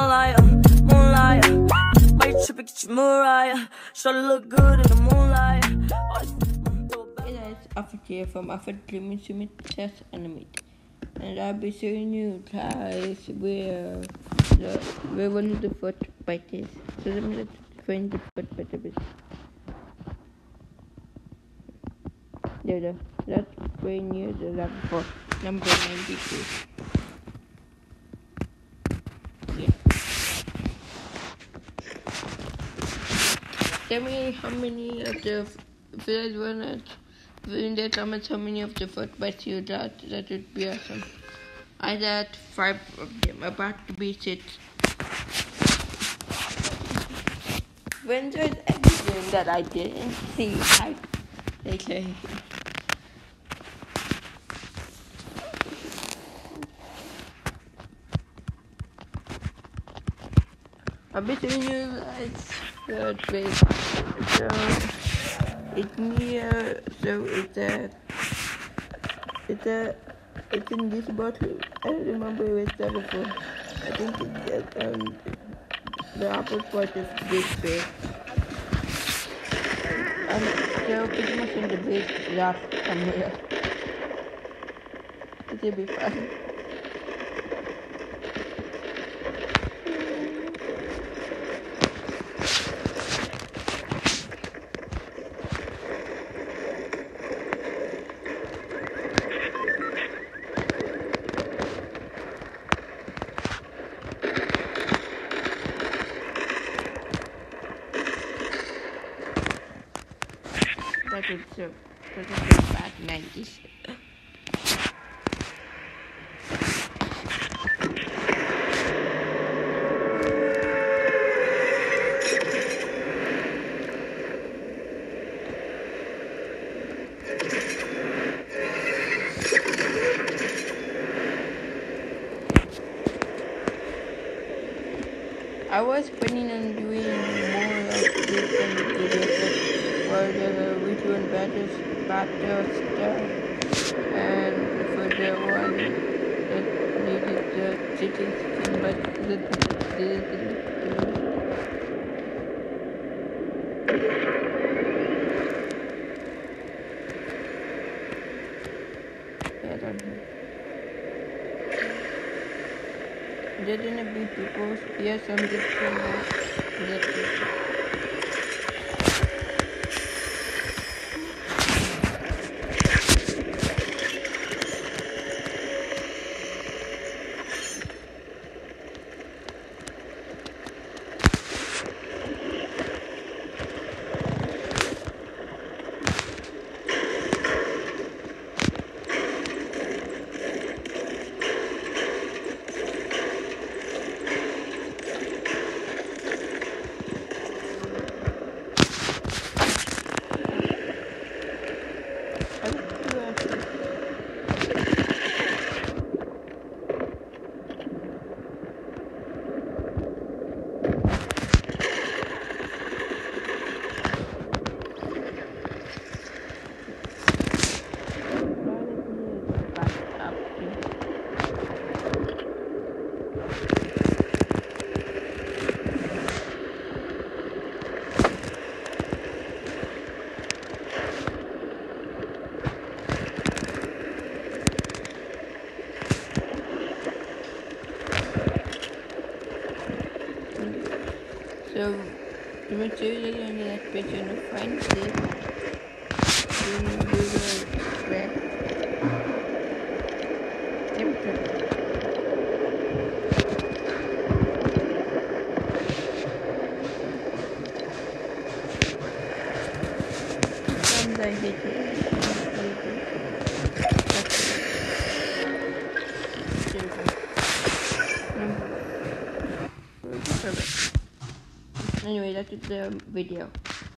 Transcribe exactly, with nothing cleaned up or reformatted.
moonlight, moonlight. Why you tripping, get your Mariah? Shorty look good in the moonlight. Hey guys, Affet here from Affet Gaming Summit Test Animate. And I'll be showing you guys where the where one of the foot bite is. So let me find the foot bite a bit. There, there. That's very near the level for number ninety-two. Yeah. Tell me how many of the if you guys wanna in the comments how many of the foot bites you got. That would be awesome. I got five of them, about to be six. When there's anything that I didn't see, I okay. I'll be showing you guys the place. So it's near. So it's a. It's a. It's in this bottle. I don't remember where it's ever from. I think it's um the apple part is this big. And so pretty much in the big wrap somewhere. It will be fun. That is so, that is so bad nineties. I was planning on doing more of this kind of videos for the which one better, better stuff, and for the one that needed the chicken skin, but the didn't. I don't know. There didn't be people. Yes, I'm just going to let people. So, the material on the next page on the front is then do the back temperature. And I hit it. Anyway, that's the video.